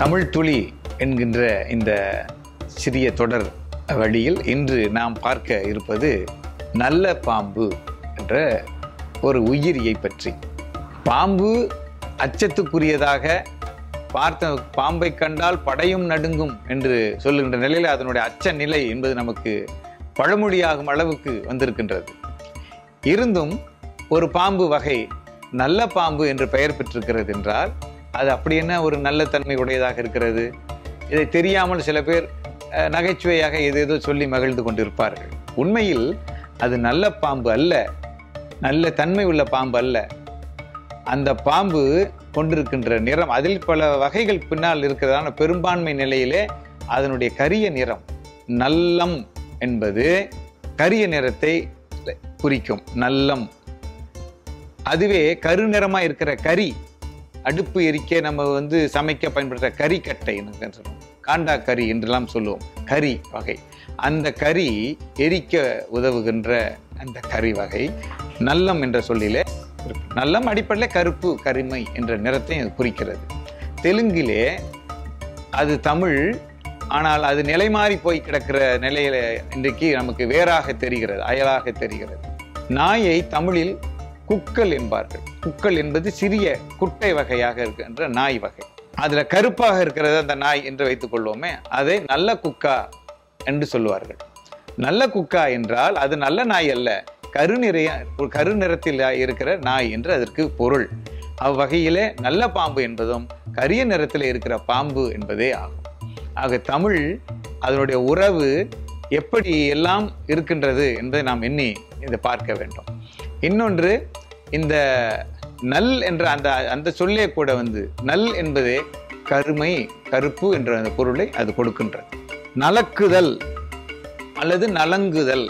தமிழ் துளி என்கின்ற இந்த சிறிய தொடர் வழியில் இன்று நாம் பார்க்க இருப்பது நல்ல பாம்பு என்ற ஒரு உயிரியை பற்றி. பாம்பு அச்சத்துக்குரியதாக, பார்த்த பாம்பை கண்டால் படையும் நடுங்கும் என்று சொல்லுகின்ற நிலையில் அதனுடைய அச்ச நிலை என்பது நமக்கு பழமொழியாகும் அளவுக்கு வந்திருக்கின்றது. இருந்தும் ஒரு பாம்பு வகை நல்ல பாம்பு என்று பெயர் பெற்றிருக்கிறது என்றால் அது அப்படி என்ன ஒரு நல்ல தன்மை உடையதாக இருக்கிறது? இதை தெரியாமல் சில பேர் நகைச்சுவையாக ஏதேதோ சொல்லி மகிழ்ந்து கொண்டிருப்பார்கள். உண்மையில் அது நல்ல பாம்பு அல்ல, நல்ல தன்மை உள்ள பாம்பு அல்ல. அந்த பாம்பு கொண்டிருக்கின்ற நிறம், அதில் பல வகைகள் பின்னால் இருக்கிறதான பெரும்பான்மை நிலையிலே அதனுடைய கரிய நிறம், நல்லம் என்பது கரிய நிறத்தை குறிக்கும். நல்லம். அதுவே கருநிறமா இருக்கிற கரி, அடுப்பு எரிக்க நம்ம சமைக்க பயன்படுத்த கறிக்கட்டை சொல்லுவோம், காண்டா கறி என்றெல்லாம் சொல்லுவோம், கறி வகை. அந்த கறி எரிக்க உதவுகின்ற அந்த கறி வகை நல்லம் என்ற சொல்லிலே. நல்லம் அடிப்படையில் கருப்பு, கரிமை என்ற நிறத்தை குறிக்கிறது. தெலுங்கிலே அது தமிழ், ஆனால் அது நிலை மாறி போய் கிடக்கிற நிலையில இன்றைக்கு நமக்கு வேறாக தெரிகிறது, அயலாக தெரிகிறது. நாயை தமிழில் குக்கல் என்பார்கள். குக்கல் என்பது சிறிய குட்டை வகையாக இருக்கின்ற நாய் வகை. அதுல கருப்பாக இருக்கிறது அந்த நாய் என்று வைத்துக் கொள்வோமே, அதை நல்ல குக்கா என்று சொல்லுவார்கள். நல்ல குக்கா என்றால் அது நல்ல நாய் அல்ல, கருநிறத்தில் இருக்கிற நாய் என்று அதற்கு பொருள். அவ்வகையிலே நல்ல பாம்பு என்பதும் கரிய நிறத்தில் இருக்கிற பாம்பு என்பதே ஆகும். ஆக தமிழ் அதனுடைய உறவு எப்படி எல்லாம் இருக்கின்றது என்பதை நாம் எண்ணி இதை பார்க்க வேண்டும். இன்னொன்று, இந்த நல் என்ற அந்த சொல்லே கூட நல் என்பதே கருமை, கருப்பு என்ற அந்த பொருளை அது கொடுக்கின்றது. நலக்குதல் அல்லது நலங்குதல்.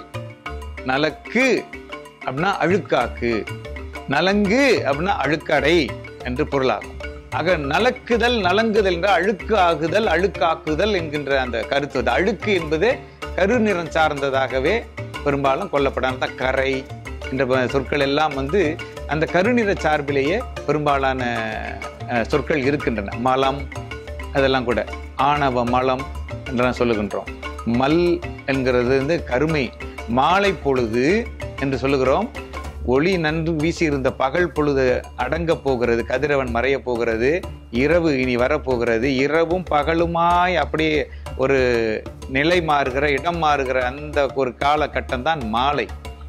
நலக்கு அப்படின்னா அழுக்காக்கு, நலங்கு அப்படின்னா அழுக்கடை என்று பொருளாகும். ஆக நலக்குதல், நலங்குதல் என்ற அழுக்கு ஆகுதல், அழுக்காக்குதல் என்கின்ற அந்த கருத்து. அழுக்கு என்பது கருநிறம் சார்ந்ததாகவே பெரும்பாலும் கொல்லப்படாத கரை என்ற சொற்கள் எல்லாம் அந்த கருநிற சார்பிலேயே பெரும்பாலான சொற்கள் இருக்கின்றன. மலம் அதெல்லாம் கூட ஆணவ மலம் என்றெல்லாம் சொல்லுகின்றோம். மல் என்கிறது கருமை. மாலை பொழுது என்று சொல்லுகிறோம். ஒளி நன்கு வீசி இருந்த பகல் பொழுது அடங்க போகிறது, கதிரவன் மறைய போகிறது, இரவு இனி வரப்போகிறது. இரவும் பகலுமாய் அப்படியே ஒரு நிலை மாறுகிற, இடம் மாறுகிற அந்த ஒரு காலகட்டம் தான் மாலை.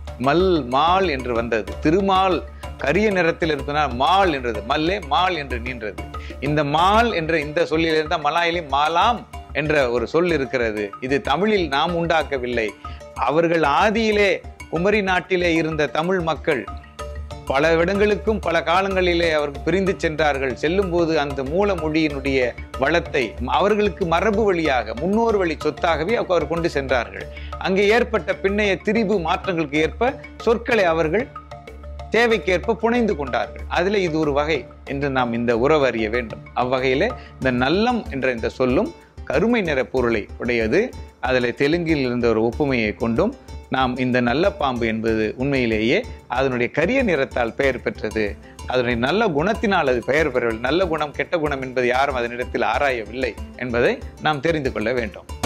மால் என்று வந்தது. திருமால் கரிய நிறத்தில் இருப்பதனால் மால் என்றது. மல்லே மால் என்று நின்றது. இந்த மால் என்ற இந்த சொல்லிலிருந்த மலாயிலே மாலாம் என்ற ஒரு சொல் இருக்கிறது. இது தமிழில் நாம் உண்டாக்கவில்லை. அவர்கள் ஆதியிலே குமரி நாட்டிலே இருந்த தமிழ் மக்கள் பல இடங்களுக்கும் பல காலங்களிலே அவர்கள் பிரிந்து சென்றார்கள். செல்லும் போது அந்த மூல மொழியினுடைய வளத்தை அவர்களுக்கு மரபு வழியாக, முன்னோர் வழி சொத்தாகவே அவர் கொண்டு சென்றார்கள். அங்கே ஏற்பட்ட பின்னைய திரிபு மாற்றங்களுக்கு ஏற்ப சொற்களை அவர்கள் தேவைக்கேற்ப புனைந்து கொண்டார்கள். அதில் இது ஒரு வகை என்று நாம் இந்த உறவு அறிய வேண்டும். அவ்வகையிலே இந்த நல்லம் என்ற இந்த சொல்லும் கருமை நிற பொருளை உடையது. அதில் தெலுங்கில் இருந்த ஒரு ஒப்புமையை கொண்டும் நாம் இந்த நல்ல பாம்பு என்பது உண்மையிலேயே அதனுடைய கரிய நிறத்தால் பெயர் பெற்றது. அதனுடைய நல்ல குணத்தினால் அது பெயர் பெறவில்லை. நல்ல குணம் கெட்ட குணம் என்பது யாரும் அதனிடத்தில் ஆராயவில்லை என்பதை நாம் தெரிந்து கொள்ள வேண்டும்.